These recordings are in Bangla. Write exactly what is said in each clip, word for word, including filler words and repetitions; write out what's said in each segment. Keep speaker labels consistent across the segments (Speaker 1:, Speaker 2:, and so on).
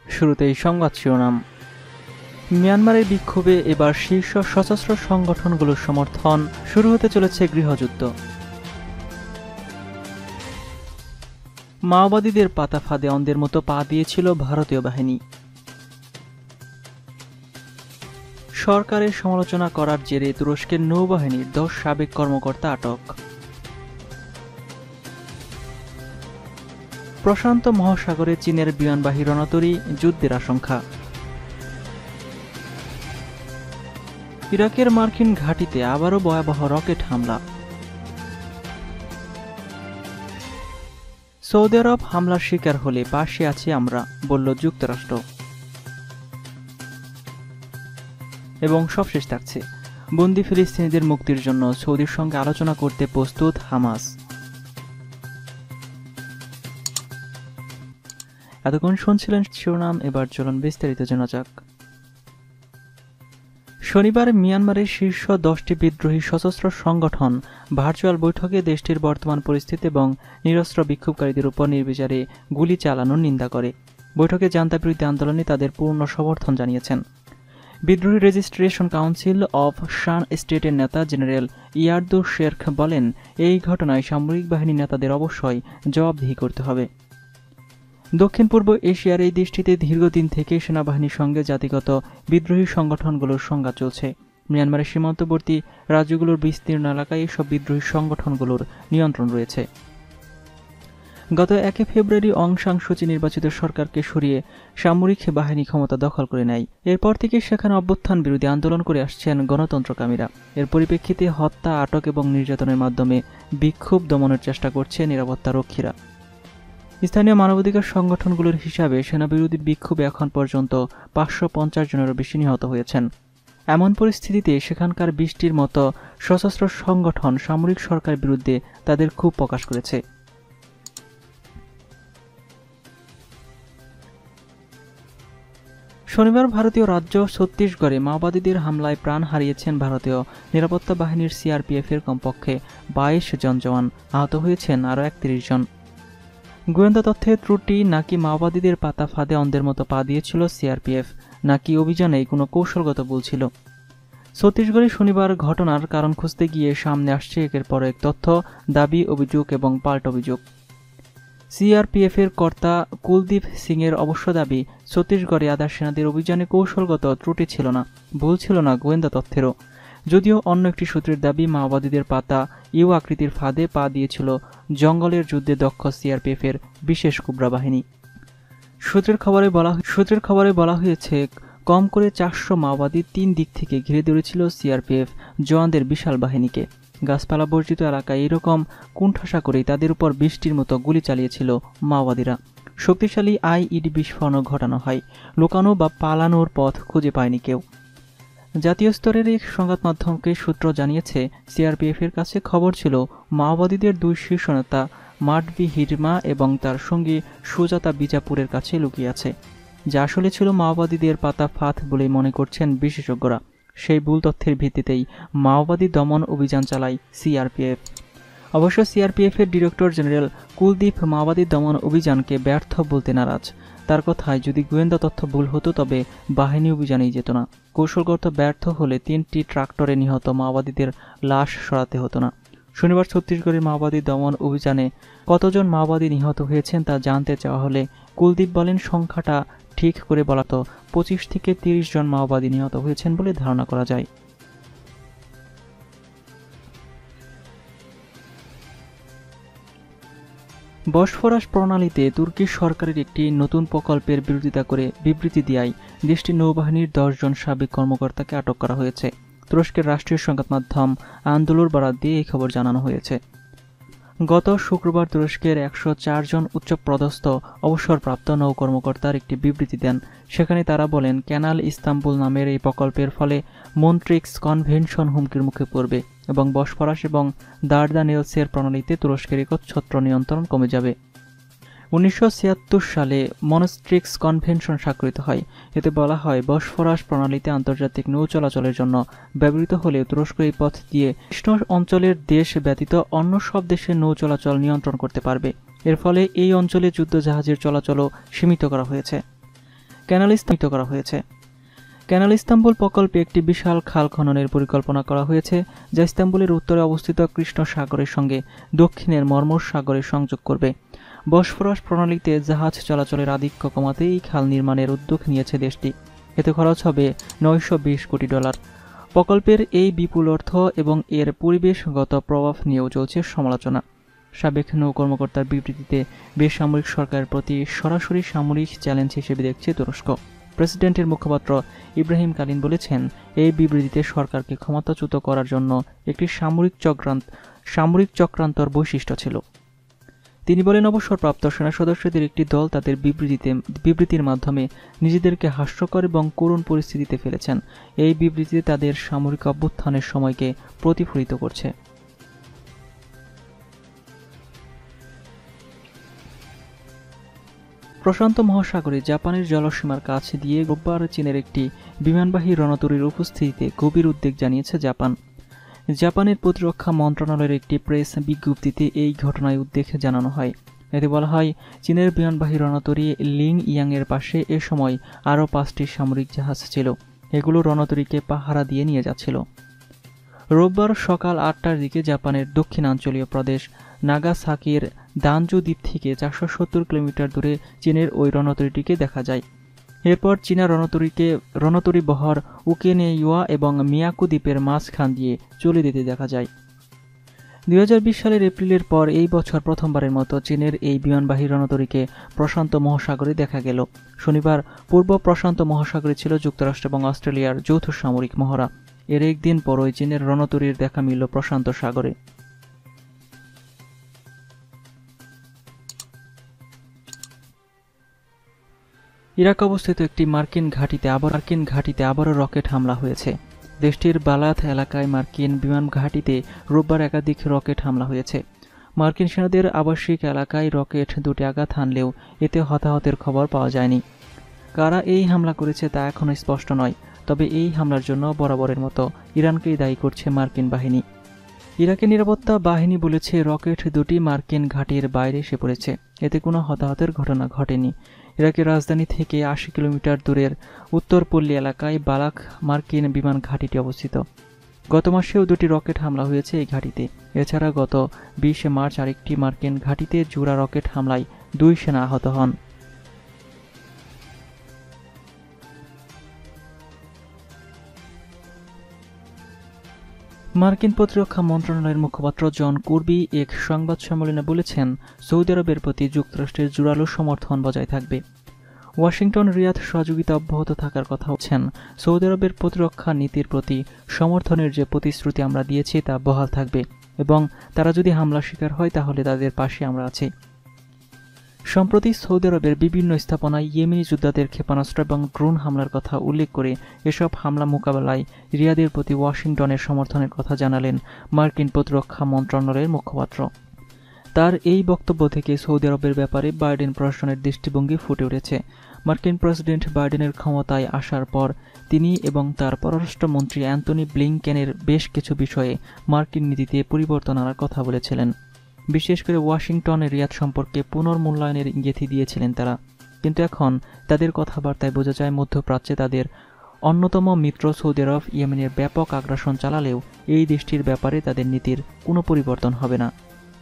Speaker 1: শুরুতেই সংবাদ শিরোনাম। মিয়ানমারের বিক্ষোভে এবার শীর্ষ সশস্ত্র সংগঠনগুলোর সমর্থন, শুরু হতে চলেছে গৃহযুদ্ধ। মাওবাদীদের পাতা ফাঁদে অন্ধের মতো পা দিয়েছিল ভারতীয় বাহিনী। সরকারের সমালোচনা করার জেরে তুরস্কের নৌবাহিনীর দশ সাবেক কর্মকর্তা আটক। প্রশান্ত মহাসাগরে চীনের বিমানবাহী রণতরী, যুদ্ধের আশঙ্কা। ইরাকের মার্কিন ঘাঁটিতে আবারও ভয়াবহ রকেট হামলা। সৌদি আরব হামলার শিকার হলে পাশে আছি আমরা, বলল যুক্তরাষ্ট্র। এবং সবশেষ থাকছে, বন্দী ফিলিস্তিনিদের মুক্তির জন্য সৌদির সঙ্গে আলোচনা করতে প্রস্তুত হামাস। এতক্ষণ শুনছিলেন শিরোনাম, এবার চলুন বিস্তারিত জানা যাক। শনিবার মিয়ানমারের শীর্ষ দশটি বিদ্রোহী সশস্ত্র সংগঠন ভার্চুয়াল বৈঠকে দেশটির বর্তমান পরিস্থিতি এবং নিরস্ত্র বিক্ষোভকারীদের উপর নির্বিচারে গুলি চালানোর নিন্দা করে। বৈঠকে জান্তা বিরোধী আন্দোলনে তাদের পূর্ণ সমর্থন জানিয়েছেন। বিদ্রোহী রেজিস্ট্রেশন কাউন্সিল অফ শান স্টেটের নেতা জেনারেল ইয়ারদু শেরখ বলেন, এই ঘটনায় সামরিক বাহিনীর নেতাদের অবশ্যই জবাবদিহি করতে হবে। দক্ষিণ পূর্ব এশিয়ার এই দেশটিতে দীর্ঘদিন থেকে সেনাবাহিনীর সঙ্গে জাতিগত বিদ্রোহী সংগঠনগুলোর সংঘাত চলছে। মিয়ানমারের সীমান্তবর্তী রাজ্যগুলোর বিস্তীর্ণ এলাকায় এসব বিদ্রোহী সংগঠনগুলোর নিয়ন্ত্রণ রয়েছে। গত একে ফেব্রুয়ারি অং সান সু চি নির্বাচিত সরকারকে সরিয়ে সামরিক বাহিনী ক্ষমতা দখল করে নেয়। এরপর থেকে সেখানে অভ্যুত্থান বিরোধী আন্দোলন করে আসছেন গণতন্ত্রকামীরা। এর পরিপ্রেক্ষিতে হত্যা, আটক এবং নির্যাতনের মাধ্যমে বিক্ষোভ দমনের চেষ্টা করছে নিরাপত্তা রক্ষীরা। স্থানীয় মানবাধিকার সংগঠনগুলোর হিসাবে সেনাবিরোধী বিক্ষোভে এখন পর্যন্ত পাঁচশো পঞ্চাশ জনেরও বেশি নিহত হয়েছেন। এমন পরিস্থিতিতে সেখানকার বিশটির মতো সশস্ত্র সংগঠন সামরিক সরকারের বিরুদ্ধে তাদের ক্ষোভ প্রকাশ করেছে। শনিবার ভারতীয় রাজ্য ছত্তিশগড়ে মাওবাদীদের হামলায় প্রাণ হারিয়েছেন ভারতীয় নিরাপত্তা বাহিনীর সিআরপিএফ এর কমপক্ষে বাইশ জন জওয়ান, আহত হয়েছেন আরও একত্রিশ জন। গোয়েন্দা তথ্যের ত্রুটি, নাকি মাওবাদীদের পাতা ফাঁদে অন্ধের মতো পা দিয়েছিল সিআরপিএফ, নাকি অভিযানে কোনো কৌশলগত ভুল ছিল? ছত্তিশগড়ে শনিবার ঘটনার কারণ খুঁজতে গিয়ে সামনে আসছে একের পর এক তথ্য, দাবি, অভিযোগ এবং পাল্টা অভিযোগ। সিআরপিএফ এর কর্তা কুলদীপ সিং এর অবশ্য দাবি, ছত্তিশগড়ে আধা সেনাদের অভিযানে কৌশলগত ত্রুটি ছিল না, ভুল ছিল না গোয়েন্দা তথ্যেরও। যদিও অন্য একটি সূত্রের দাবি, মাওবাদীদের পাতা ইউ আকৃতির ফাঁদে পা দিয়েছিল জঙ্গলের যুদ্ধে দক্ষ সিআরপিএফ এর বিশেষ কুবরা বাহিনী। সূত্রের খবরে বলা সূত্রের খবরে বলা হয়েছে, কম করে চারশো মাওবাদী তিন দিক থেকে ঘিরে ধরেছিল সিআরপিএফ জওয়ানদের বিশাল বাহিনীকে। গাছপালা বর্জিত এলাকায় এরকম কুণ্ঠাসা করেই তাদের উপর বৃষ্টির মতো গুলি চালিয়েছিল মাওবাদীরা। শক্তিশালী আইইডি বিস্ফোরণও ঘটানো হয়। লুকানো বা পালানোর পথ খুঁজে পায়নি কেউ। জাতীয় স্তরের এক সংবাদ মাধ্যমকে সূত্র জানিয়েছে, সিআরপিএফ এর কাছে খবর ছিল মাওবাদীদের দুই শীর্ষ নেতা মাডবি হিরমা এবং তার সঙ্গী সুজাতা বিজাপুরের কাছে লুকিয়ে আছে, যা আসলে ছিল মাওবাদীদের পাতা ফাঁদ বলেই মনে করছেন বিশেষজ্ঞরা। সেই ভুল তথ্যের ভিত্তিতেই মাওবাদী দমন অভিযান চালায় সিআরপিএফ। অবশ্য সিআরপিএফ এর ডিরেক্টর জেনারেল কুলদীপ মাওবাদী দমন অভিযানকে ব্যর্থ বলতে নারাজ। তার কথায়, যদি গোয়েন্দা তথ্য ভুল হতো তবে বাহিনী অভিযানেই যেত না। কৌশলগত ব্যর্থ হলে তিনটি ট্রাক্টরে নিহত মাওবাদীদের লাশ সরাতে হতো না। শনিবার ছত্তিশগড়ের মাওবাদী দমন অভিযানে কতজন মাওবাদী নিহত হয়েছেন তা জানতে চাওয়া হলে কুলদীপ বলেন, সংখ্যাটা ঠিক করে বলা তো পঁচিশ থেকে তিরিশ জন মাওবাদী নিহত হয়েছেন বলে ধারণা করা যায়। বসফরাস প্রণালীতে তুর্কি সরকারের একটি নতুন প্রকল্পের বিরোধিতা করে বিবৃতি দেয় দেশটির নৌবাহিনীর দশ জন সাবেক কর্মকর্তাকে আটক করা হয়েছে। তুরস্কের রাষ্ট্রীয় সংবাদ মাধ্যম আন্দোলুর বরাত দিয়ে এই খবর জানানো হয়েছে। গত শুক্রবার তুরস্কের একশো চার জন উচ্চপদস্থ অবসরপ্রাপ্ত নৌ কর্মকর্তার একটি বিবৃতি দেন। সেখানে তারা বলেন, ক্যানাল ইস্তাম্বুল নামের এই প্রকল্পের ফলে মন্ট্রিক্স কনভেনশন হুমকির মুখে পড়বে এবং বসফরাস এবং দারদানেলসের প্রণালীতে তুরস্কের একচ্ছত্র নিয়ন্ত্রণ কমে যাবে। উনিশশো ছিয়াত্তর সালে মনস্ট্রিক্স কনভেনশন স্বাক্ষরিত হয়। এতে বলা হয়, বসফরাস প্রণালীতে আন্তর্জাতিক নৌ চলাচলের জন্য ব্যবহৃত হলে তুরস্ক এই পথ দিয়ে কৃষ্ণ অঞ্চলের দেশ ব্যতীত অন্য সব দেশের নৌ চলাচল নিয়ন্ত্রণ করতে পারবে। এর ফলে এই অঞ্চলে যুদ্ধজাহাজের চলাচলও সীমিত করা হয়েছে। ক্যানাল ইস্তাম্বুল করা হয়েছে। ক্যানাল ইস্তাম্বুল প্রকল্পে একটি বিশাল খাল খননের পরিকল্পনা করা হয়েছে, যা ইস্তাম্বুলের উত্তরে অবস্থিত কৃষ্ণ সাগরের সঙ্গে দক্ষিণের মর্মর সাগরে সংযোগ করবে। বসফরাস প্রণালীতে জাহাজ চলাচলের আধিক্য কমাতে এই খাল নির্মাণের উদ্যোগ নিয়েছে দেশটি। এতে খরচ হবে নয়শো বিশ কোটি ডলার। প্রকল্পের এই বিপুল অর্থ এবং এর পরিবেশগত প্রভাব নিয়েও চলছে সমালোচনা। সাবেক নৌ কর্মকর্তার বিবৃতিতে বেসামরিক সরকারের প্রতি সরাসরি সামরিক চ্যালেঞ্জ হিসেবে দেখছে তুরস্ক। প্রেসিডেন্টের মুখপাত্র ইব্রাহিম কালিন বলেছেন, এই বিবৃতিতে সরকারকে ক্ষমতাচ্যুত করার জন্য একটি সামরিক চক্রান্ত সামরিক চক্রান্তর বৈশিষ্ট্য ছিল। তিনি বলেন, অবসরপ্রাপ্ত সেনা সদস্যদের একটি দল তাদের বিবৃতিতে বিবৃতির মাধ্যমে নিজেদেরকে হাস্যকর এবং করুণ পরিস্থিতিতে ফেলেছেন। এই বিবৃতিতে তাদের সামরিক অভ্যুত্থানের সময়কে প্রতিফলিত করছে। প্রশান্ত মহাসাগরে জাপানের জলসীমার কাছ দিয়ে রোববার চীনের একটি বিমানবাহী রণতরীর উপস্থিতিতে গভীর উদ্বেগ জানিয়েছে জাপান। জাপানের প্রতিরক্ষা মন্ত্রণালয়ের একটি প্রেস বিজ্ঞপ্তিতে এই ঘটনায় উদ্বেগ জানানো হয়। এতে বলা হয়, চীনের বিমানবাহী রণতরী লিং ইয়াংয়ের পাশে এ সময় আরও পাঁচটি সামরিক জাহাজ ছিল। এগুলো রণতরীকে পাহারা দিয়ে নিয়ে যাচ্ছিল। রোববার সকাল আটটার দিকে জাপানের দক্ষিণাঞ্চলীয় প্রদেশ নাগাসাকির দানজু দ্বীপ থেকে চারশো সত্তর কিলোমিটার দূরে চীনের ওই রণতরীটিকে দেখা যায়। এরপর চীনা রণতরীকে রণতরী বহর উকেনেইওয়া এবং মিয়াকু দ্বীপের মাঝখান দিয়ে চলে যেতে দেখা যায়। দুই হাজার বিশ সালের এপ্রিলের পর এই বছর প্রথমবারের মতো চীনের এই বিমানবাহী রণতরীকে প্রশান্ত মহাসাগরে দেখা গেল। শনিবার পূর্ব প্রশান্ত মহাসাগরে ছিল যুক্তরাষ্ট্র এবং অস্ট্রেলিয়ার যৌথ সামরিক মহড়া। এর একদিন পরই চীনের রণতরীর দেখা মিলল প্রশান্ত সাগরে। ইরাক অবস্থিত একটি মার্কিন ঘাঁটিতে আবার মার্কিন ঘাঁটিতে আবারও রকেট হামলা হয়েছে। দেশটির বালাত এলাকায় মার্কিন বিমান ঘাঁটিতে রোববার একাধিক রকেট হামলা হয়েছে। মার্কিন সেনাদের আবাসিক এলাকায় রকেট দুটি আঘাত হানলেও এতে হতাহতের খবর পাওয়া যায়নি। কারা এই হামলা করেছে তা এখনও স্পষ্ট নয়, তবে এই হামলার জন্য বরাবরের মতো ইরানকেই দায়ী করছে মার্কিন বাহিনী। ইরাকের নিরাপত্তা বাহিনী বলেছে, রকেট দুটি মার্কিন ঘাঁটির বাইরে এসে পড়েছে। এতে কোনো হতাহতের ঘটনা ঘটেনি। ইরাকের রাজধানী থেকে আশি কিলোমিটার দূরের উত্তরপল্লী এলাকায় বালাক মার্কিন বিমান ঘাঁটিটি অবস্থিত। গত মাসেও দুটি রকেট হামলা হয়েছে এই ঘাঁটিতে। এছাড়া গত বিশে মার্চ আরেকটি মার্কিন ঘাঁটিতে জোড়া রকেট হামলায় দুই সেনা আহত হন। মার্কিন প্রতিরক্ষা মন্ত্রণালয়ের মুখপাত্র জন কুর্বি এক সংবাদ সম্মেলনে বলেছেন, সৌদি আরবের প্রতি যুক্তরাষ্ট্রের জোরালো সমর্থন বজায় থাকবে। ওয়াশিংটন রিয়াদ সহযোগিতা অব্যাহত থাকার কথা বলছেন। সৌদি আরবের প্রতিরক্ষা নীতির প্রতি সমর্থনের যে প্রতিশ্রুতি আমরা দিয়েছি তা বহাল থাকবে এবং তারা যদি হামলা শিকার হয় তাহলে তাদের পাশে আমরা আছি। সম্প্রতি সৌদি আরবের বিভিন্ন স্থাপনায় ইয়েমেনি যোদ্ধাদের ক্ষেপণাস্ত্র এবং ড্রোন হামলার কথা উল্লেখ করে এসব হামলা মোকাবেলায় রিয়াদের প্রতি ওয়াশিংটনের সমর্থনের কথা জানালেন মার্কিন প্রতিরক্ষা মন্ত্রণালয়ের মুখপাত্র। তার এই বক্তব্য থেকে সৌদি আরবের ব্যাপারে বাইডেন প্রশাসনের দৃষ্টিভঙ্গি ফুটে উঠেছে। মার্কিন প্রেসিডেন্ট বাইডেনের ক্ষমতায় আসার পর তিনি এবং তার পররাষ্ট্রমন্ত্রী অ্যান্টনি ব্লিংকেনের বেশ কিছু বিষয়ে মার্কিন নীতিতে পরিবর্তন আনার কথা বলেছিলেন। বিশেষ করে ওয়াশিংটনের রিয়াদ সম্পর্কে পুনর্মূল্যায়নের ইঙ্গিত দিয়েছিলেন তারা। কিন্তু এখন তাদের কথাবার্তায় বোঝা যায় মধ্যপ্রাচ্যে তাদের অন্যতম মিত্র সৌদি আরব ইয়েমেনের ব্যাপক আগ্রাসন চালালেও এই দেশটির ব্যাপারে তাদের নীতির কোনো পরিবর্তন হবে না।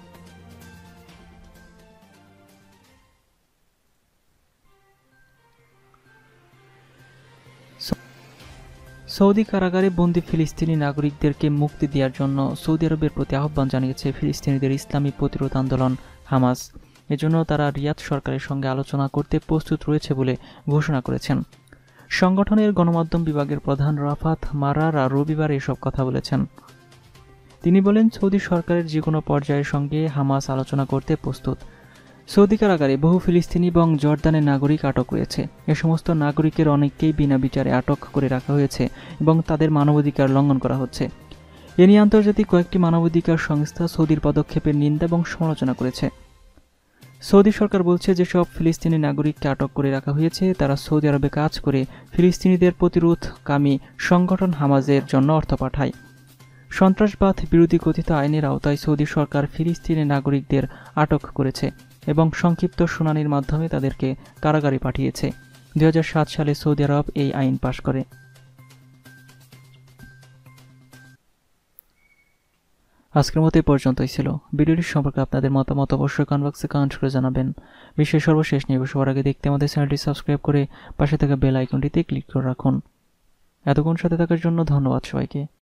Speaker 1: সৌদি কারাগারে বন্দী ফিলিস্তিনি নাগরিকদেরকে মুক্তি দেওয়ার জন্য সৌদি আরবের প্রতি আহ্বান জানিয়েছে ফিলিস্তিনিদের ইসলামী প্রতিরোধ আন্দোলন হামাস। এজন্য তারা রিয়াদ সরকারের সঙ্গে আলোচনা করতে প্রস্তুত রয়েছে বলে ঘোষণা করেছেন। সংগঠনের গণমাধ্যম বিভাগের প্রধান রাফাত মারারা রবিবার এসব কথা বলেছেন। তিনি বলেন, সৌদি সরকারের যে কোনো পর্যায়ের সঙ্গে হামাস আলোচনা করতে প্রস্তুত। সৌদি কারাগারে বহু ফিলিস্তিনি এবং জর্দানের নাগরিক আটক রয়েছে। এ সমস্ত নাগরিকের অনেককেই বিনা বিচারে আটক করে রাখা হয়েছে এবং তাদের মানবাধিকার লঙ্ঘন করা হচ্ছে। এ নিয়ে আন্তর্জাতিক কয়েকটি মানবাধিকার সংস্থা সৌদির পদক্ষেপের নিন্দা এবং সমালোচনা করেছে। সৌদি সরকার বলছে, যেসব ফিলিস্তিনি নাগরিককে আটক করে রাখা হয়েছে তারা সৌদি আরবে কাজ করে ফিলিস্তিনিদের প্রতিরোধকামী সংগঠন হামাজের জন্য অর্থ পাঠায়। সন্ত্রাসবাদ বিরোধী কথিত আইনের আওতায় সৌদি সরকার ফিলিস্তিনি নাগরিকদের আটক করেছে এবং সংক্ষিপ্ত শুনানির মাধ্যমে তাদেরকে কারাগারে পাঠিয়েছে। দুই হাজার সাত সালে সৌদি আরব এই আইন পাশ করে। আজকের মতো এই পর্যন্তই ছিল। ভিডিওটি সম্পর্কে আপনাদের মতামত অবশ্যই কমেন্ট বক্সে কমেন্ট করে জানাবেন। বিশ্বের সর্বশেষ নিউজ সবার আগে দেখতে আমাদের চ্যানেলটি সাবস্ক্রাইব করে পাশে থাকা বেল আইকনটিতে ক্লিক করে রাখুন। এতক্ষণ সাথে থাকার জন্য ধন্যবাদ সবাইকে।